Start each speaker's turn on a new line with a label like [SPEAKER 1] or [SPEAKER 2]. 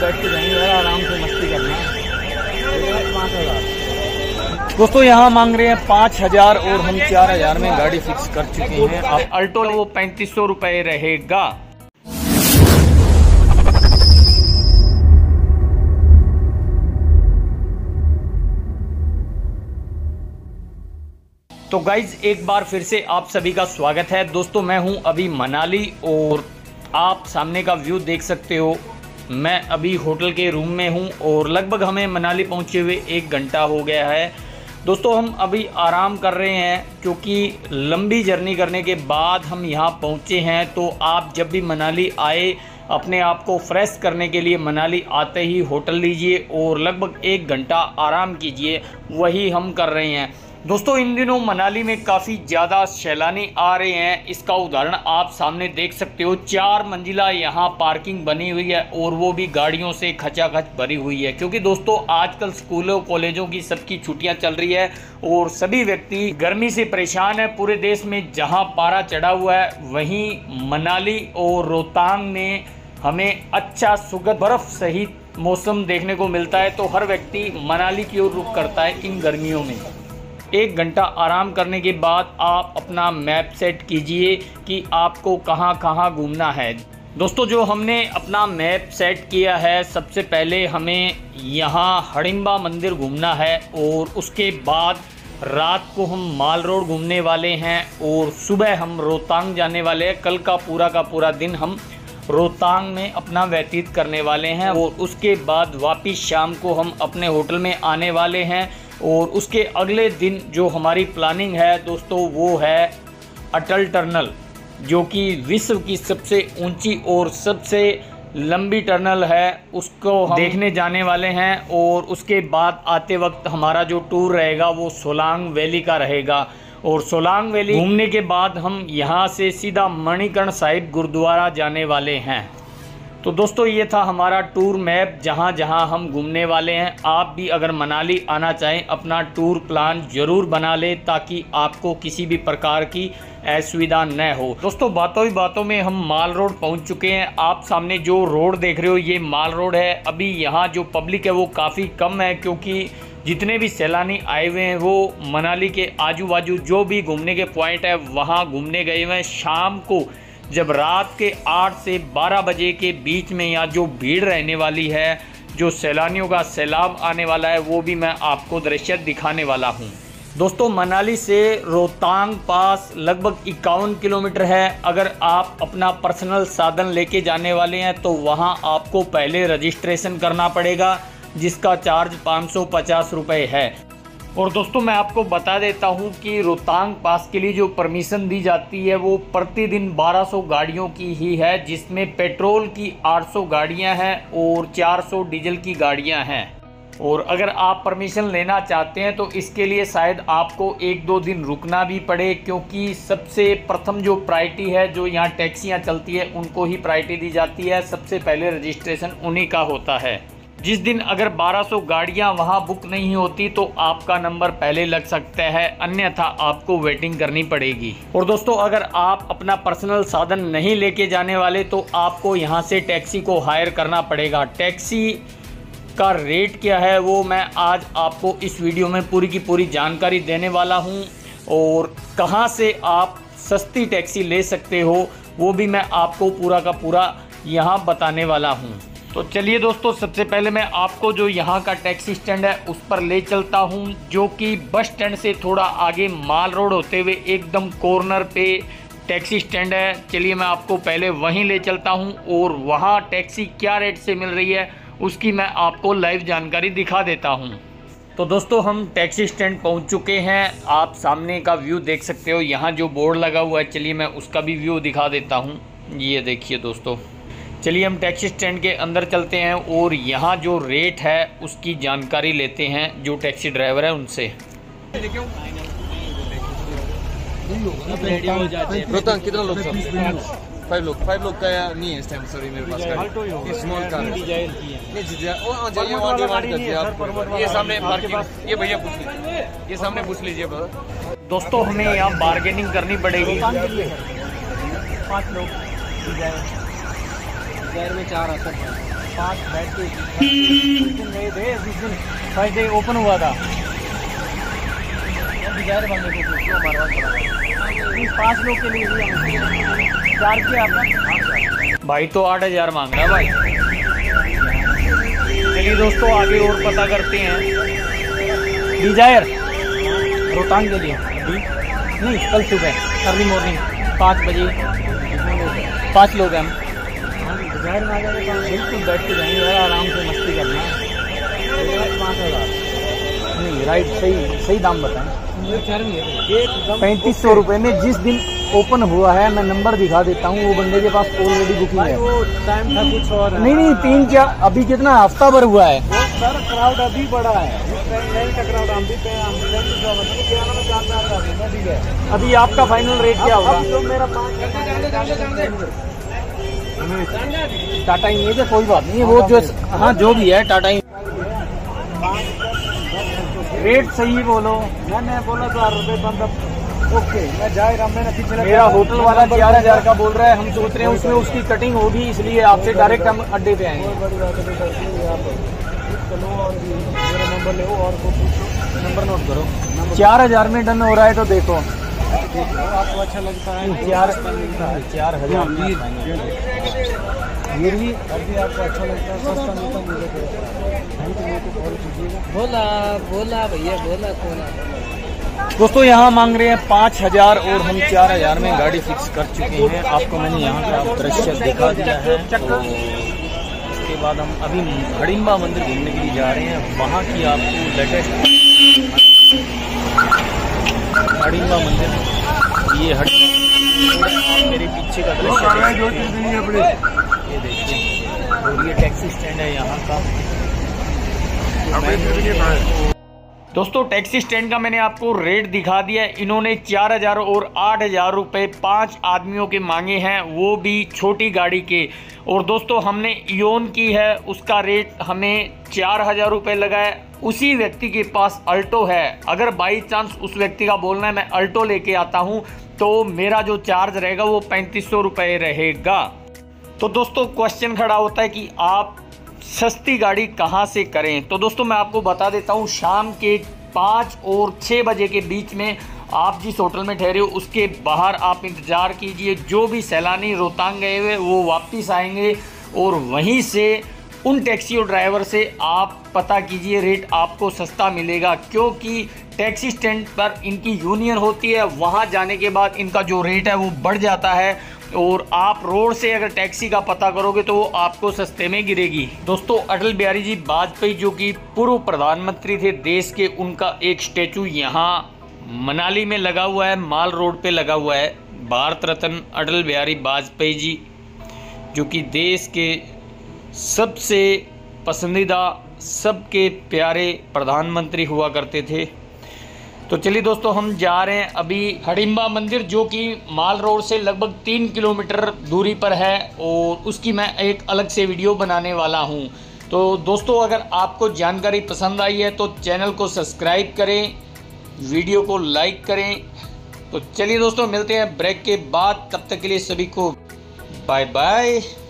[SPEAKER 1] बैठ के जाएंगे यार, आराम से मस्ती करना है। दोस्तों यहाँ मांग रहे हैं 5,000 और हम 4,000 में गाड़ी फिक्स कर चुके हैं। अब अल्टो वो 3500 रुपये रहेगा। तो गाइज एक बार फिर से आप सभी का स्वागत है। दोस्तों मैं हूं अभी मनाली और आप सामने का व्यू देख सकते हो। मैं अभी होटल के रूम में हूं और लगभग हमें मनाली पहुंचे हुए 1 घंटा हो गया है। दोस्तों हम अभी आराम कर रहे हैं क्योंकि लंबी जर्नी करने के बाद हम यहां पहुंचे हैं। तो आप जब भी मनाली आए अपने आप को फ्रेश करने के लिए मनाली आते ही होटल लीजिए और लगभग 1 घंटा आराम कीजिए, वही हम कर रहे हैं। दोस्तों इन दिनों मनाली में काफ़ी ज़्यादा सैलानी आ रहे हैं। इसका उदाहरण आप सामने देख सकते हो। 4 मंजिला यहाँ पार्किंग बनी हुई है और वो भी गाड़ियों से खचाखच भरी हुई है, क्योंकि दोस्तों आजकल स्कूलों कॉलेजों की सबकी छुट्टियां चल रही है और सभी व्यक्ति गर्मी से परेशान है। पूरे देश में जहाँ पारा चढ़ा हुआ है वहीं मनाली और रोहतांग में हमें अच्छा सुगंध बर्फ सहित मौसम देखने को मिलता है। तो हर व्यक्ति मनाली की ओर रुख करता है इन गर्मियों में। 1 घंटा आराम करने के बाद आप अपना मैप सेट कीजिए कि आपको कहां कहां घूमना है। दोस्तों जो हमने अपना मैप सेट किया है, सबसे पहले हमें यहां हडिम्बा मंदिर घूमना है और उसके बाद रात को हम माल रोड घूमने वाले हैं और सुबह हम रोहतांग जाने वाले हैं। कल का पूरा दिन हम रोहतांग में अपना व्यतीत करने वाले हैं और उसके बाद वापिस शाम को हम अपने होटल में आने वाले हैं। और उसके अगले दिन जो हमारी प्लानिंग है दोस्तों वो है अटल टनल, जो कि विश्व की सबसे ऊंची और सबसे लंबी टनल है, उसको हम देखने जाने वाले हैं। और उसके बाद आते वक्त हमारा जो टूर रहेगा वो सोलांग वैली का रहेगा और सोलांग वैली घूमने के बाद हम यहाँ से सीधा मणिकर्ण साहिब गुरुद्वारा जाने वाले हैं। तो दोस्तों ये था हमारा टूर मैप, जहाँ जहाँ हम घूमने वाले हैं। आप भी अगर मनाली आना चाहें अपना टूर प्लान ज़रूर बना लें ताकि आपको किसी भी प्रकार की असुविधा न हो। दोस्तों बातों ही बातों में हम माल रोड पहुँच चुके हैं। आप सामने जो रोड देख रहे हो ये माल रोड है। अभी यहाँ जो पब्लिक है वो काफ़ी कम है, क्योंकि जितने भी सैलानी आए हुए हैं वो मनाली के आजू बाजू जो भी घूमने के पॉइंट है वहाँ घूमने गए हुए हैं। शाम को जब रात के 8 से 12 बजे के बीच में यहाँ जो भीड़ रहने वाली है, जो सैलानियों का सैलाब आने वाला है, वो भी मैं आपको दृश्य दिखाने वाला हूँ। दोस्तों मनाली से रोहतांग पास लगभग 51 किलोमीटर है। अगर आप अपना पर्सनल साधन लेके जाने वाले हैं तो वहाँ आपको पहले रजिस्ट्रेशन करना पड़ेगा, जिसका चार्ज 550 रुपये है। और दोस्तों मैं आपको बता देता हूं कि रोहतांग पास के लिए जो परमिशन दी जाती है वो प्रतिदिन 1200 गाड़ियों की ही है, जिसमें पेट्रोल की 800 गाड़ियां हैं और 400 डीजल की गाड़ियां हैं। और अगर आप परमिशन लेना चाहते हैं तो इसके लिए शायद आपको 1-2 दिन रुकना भी पड़े, क्योंकि सबसे प्रथम जो प्रायोरिटी है, जो यहाँ टैक्सियाँ चलती है उनको ही प्रायोरिटी दी जाती है। सबसे पहले रजिस्ट्रेशन उन्हीं का होता है। जिस दिन अगर 1200 गाड़ियां वहां बुक नहीं होती तो आपका नंबर पहले लग सकता है, अन्यथा आपको वेटिंग करनी पड़ेगी। और दोस्तों अगर आप अपना पर्सनल साधन नहीं लेके जाने वाले तो आपको यहां से टैक्सी को हायर करना पड़ेगा। टैक्सी का रेट क्या है वो मैं आज आपको इस वीडियो में पूरी की पूरी जानकारी देने वाला हूं, और कहां से आप सस्ती टैक्सी ले सकते हो वो भी मैं आपको पूरा का पूरा यहां बताने वाला हूं। तो चलिए दोस्तों सबसे पहले मैं आपको जो यहाँ का टैक्सी स्टैंड है उस पर ले चलता हूँ, जो कि बस स्टैंड से थोड़ा आगे माल रोड होते हुए एकदम कॉर्नर पे टैक्सी स्टैंड है। चलिए मैं आपको पहले वहीं ले चलता हूँ और वहाँ टैक्सी क्या रेट से मिल रही है उसकी मैं आपको लाइव जानकारी दिखा देता हूँ। तो दोस्तों हम टैक्सी स्टैंड पहुँच चुके हैं। आप सामने का व्यू देख सकते हो, यहाँ जो बोर्ड लगा हुआ है, चलिए मैं उसका भी व्यू दिखा देता हूँ। ये देखिए दोस्तों, चलिए हम टैक्सी स्टैंड के अंदर चलते हैं और यहाँ जो रेट है उसकी जानकारी लेते हैं जो टैक्सी ड्राइवर है उनसे।
[SPEAKER 2] रोहतांग कितना लोग सब? 5 लोग का नहीं है इस टाइम, सॉरी मेरे पास ये स्मॉल कार है। ये सामने पार्किंग, ये भैया पूछ लीजिए, ये सामने पूछ लीजिए।
[SPEAKER 1] दोस्तों हमें यहाँ बार्गेनिंग करनी पड़ेगी।
[SPEAKER 2] 5 लोग में 4 आता है।
[SPEAKER 1] 5 बैठ के गए थे जिस दिन फर्स्ट डे ओपन हुआ था। डिजायर बनने को हमारे पास 5 लोग के लिए चार्ज किया आपका भाई, तो 8,000 मांग रहा भाई। चलिए दोस्तों आगे और पता करते हैं। डिजायर रोहतांग के लिए अभी नहीं, कल सुबह अर्ली मॉर्निंग 5 बजे 5 लोग हैं हम। डिजायर में आ जाएंगे बिल्कुल बैठ के जाएंगे यार, आराम से मस्ती करना। 5,000 नहीं, राइट सही दाम बताएं। 3500 रुपये में जिस दिन ओपन हुआ है, मैं नंबर दिखा देता हूँ, वो बंदे के पास ऑलरेडी बुकिंग है। वो टाइम था कुछ और नहीं 3-4 अभी कितना हफ्ता भर हुआ है सर, क्राउड अभी बड़ा है। अभी आपका फाइनल रेट क्या होगा? टाटा इमेज है, कोई बात नहीं है वो जो, हाँ जो भी है टाटा रेट सही बोलो। मैंने बोला 4 रुपये बंद। ओके मैं जा रहा, मैंने पीछे मेरा होटल वाला 11,000 का बोल रहा है। हम सोच रहे हैं उसमें उसकी कटिंग होगी, इसलिए आपसे डायरेक्ट हम अड्डे पे आएंगे। नंबर ले और नंबर नोट करो। 4,000 में डन हो रहा है तो देखो आपको अच्छा लगता है। 4,000 भी आपको अच्छा लगता है, सस्ता मिलता बोला भैया बोला। दोस्तों यहाँ मांग रहे हैं 5,000 और हम 4,000 में गाड़ी फिक्स कर चुके हैं। आपको मैंने यहाँ का दृश्य दिखा दिया है। इसके बाद हम अभी हडिम्बा मंदिर घूमने के लिए जा रहे हैं। वहाँ की आपको लेटेस्ट हडिम्बा मंदिर, ये मेरे पीछे का दृश्य ये देखिए, और ये टैक्सी स्टैंड है यहाँ का। दोस्तों टैक्सी स्टैंड का मैंने आपको रेट दिखा दिया है। इन्होंने 4,000 और 8,000 रुपये 5 आदमियों के मांगे हैं, वो भी छोटी गाड़ी के। और दोस्तों हमने इयोन की है, उसका रेट हमें 4,000 रुपये लगा है। उसी व्यक्ति के पास अल्टो है, अगर बाई चांस उस व्यक्ति का बोलना है मैं अल्टो लेके आता हूँ तो मेरा जो चार्ज रहेगा वो 3500 रुपये रहेगा। तो दोस्तों क्वेश्चन खड़ा होता है कि आप सस्ती गाड़ी कहां से करें। तो दोस्तों मैं आपको बता देता हूं, शाम के 5 और 6 बजे के बीच में आप जिस होटल में ठहरे हो उसके बाहर आप इंतज़ार कीजिए। जो भी सैलानी रोहतांग गए हुए वो वापस आएंगे और वहीं से उन टैक्सी और ड्राइवर से आप पता कीजिए, रेट आपको सस्ता मिलेगा। क्योंकि टैक्सी स्टैंड पर इनकी यूनियन होती है, वहाँ जाने के बाद इनका जो रेट है वो बढ़ जाता है। और आप रोड से अगर टैक्सी का पता करोगे तो वो आपको सस्ते में गिरेगी। दोस्तों अटल बिहारी जी वाजपेयी जो कि पूर्व प्रधानमंत्री थे देश के, उनका एक स्टैचू यहाँ मनाली में लगा हुआ है, माल रोड पे लगा हुआ है। भारत रत्न अटल बिहारी वाजपेयी जी जो कि देश के सबसे पसंदीदा, सबके प्यारे प्रधानमंत्री हुआ करते थे। तो चलिए दोस्तों हम जा रहे हैं अभी हडिम्बा मंदिर, जो कि माल रोड से लगभग 3 किलोमीटर दूरी पर है, और उसकी मैं एक अलग से वीडियो बनाने वाला हूं। तो दोस्तों अगर आपको जानकारी पसंद आई है तो चैनल को सब्सक्राइब करें, वीडियो को लाइक करें। तो चलिए दोस्तों मिलते हैं ब्रेक के बाद, तब तक के लिए सभी को बाय बाय।